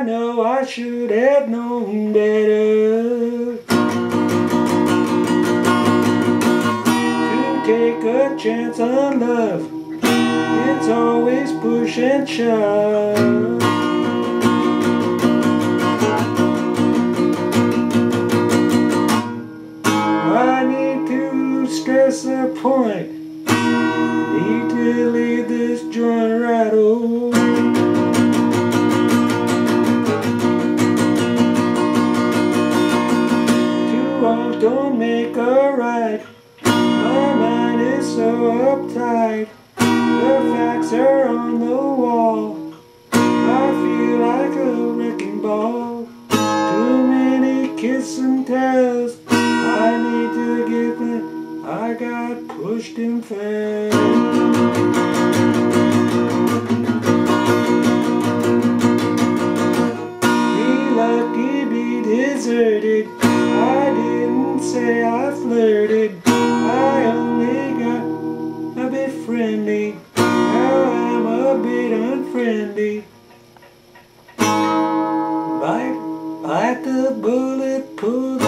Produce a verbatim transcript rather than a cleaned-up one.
know I should have known better to take a chance on love. It's always push and shove. I need to stress a point. Need to leave this joint right over. Too long don't make a right. My mind is so uptight. The facts are on the wall. I feel like a wrecking ball. Too many kiss and tells. I need to get them. I got pushed and fell. Be lucky, be deserted. I didn't say I flirted. I only got a bit friendly. Now I'm a bit unfriendly. Bite, bite the bullet, pull